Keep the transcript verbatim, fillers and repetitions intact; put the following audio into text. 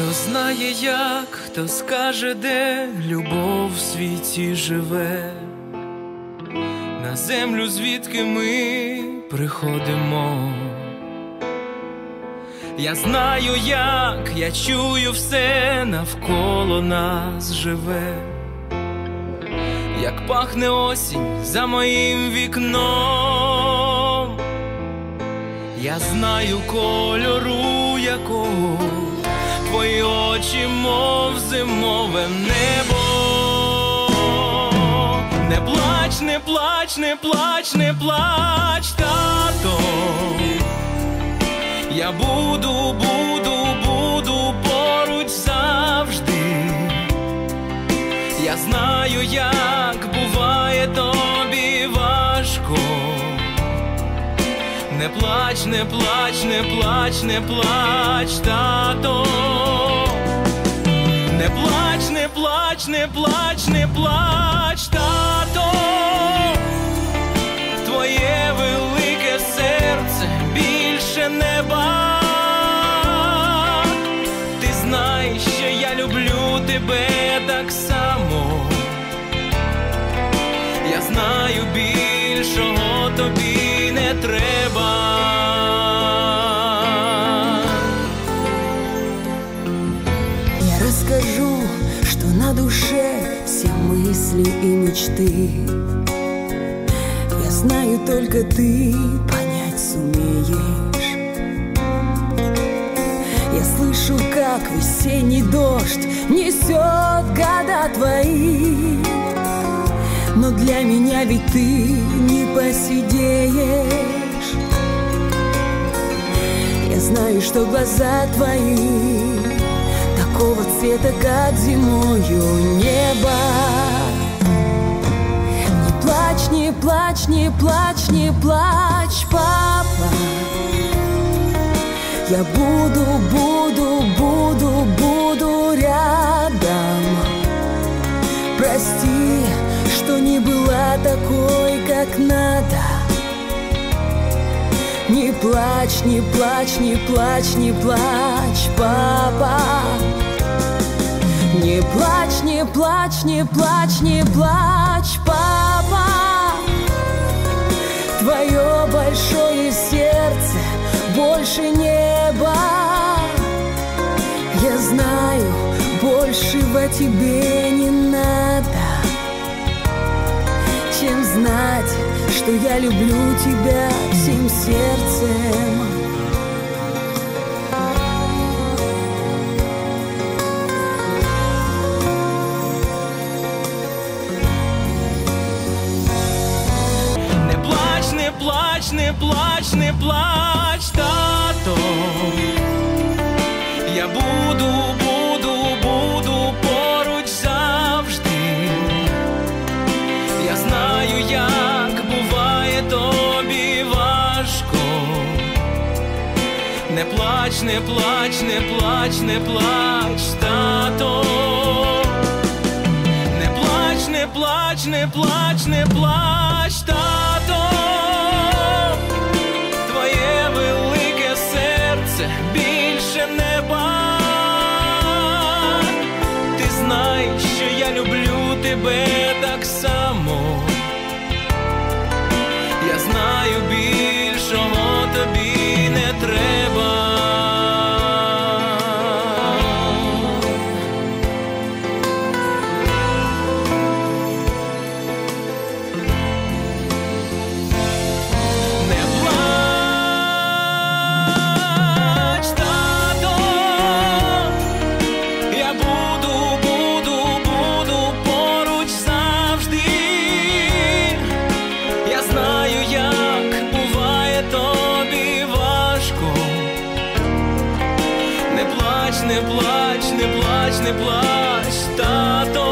Хто знає як, хто скаже, де любов в світі живе, на землю, звідки ми приходимо. Я знаю як, я чую все навколо нас живе, як пахне осінь за моїм вікном. Я знаю кольору якого твої очі, мов зимове небо. Не плач, не плач, не плач, не плач, тато. Я буду, буду, буду поруч завжди. Я знаю, як буває тобі важко. Не плач, не плач, не плач, не плач, тато. Не плач, не плач, не плач, не плач, тато. Твоє велике серце більше неба. Ти знаєш, що я люблю тебе так само. Я знаю, більшого тобі не треба. Я расскажу, что на душе все мысли и мечты. Я знаю, только ты понять сумеешь. Я слышу, как весенний дождь несет года твои. Но для меня ведь ты не посидеешь. Я знаю, что глаза твои такого цвета, как зимою небо. Не плачь, не плачь, не плачь, не плачь, папа. Я буду, буду, буду, буду рядом. Прости, что не была такой, как надо. Не плачь, не плачь, не плачь, не плачь, папа. Не плачь, не плачь, не плачь, не плачь, папа. Твое большое сердце больше неба. Я знаю, большего тебе не надо, чем знать, что я люблю тебя всем сердцем. Не плач, не плач, не плач, не плач, тато. Я буду, буду, буду поруч завжди. Я знаю, як буває тобі важко. Не плач, не плач, не плач, не плач, тато. Не плач, не плач, не плач, не плач, тато. Твоє велике серце більше неба. Ти знаєш, що я люблю тебе так само. Я знаю, більшого тобі не треба. Не плач, тато. Я буду, буду, буду поруч завжди. Я знаю, як буває тобі важко. Не плач, не плач, не плач, не плач, тато.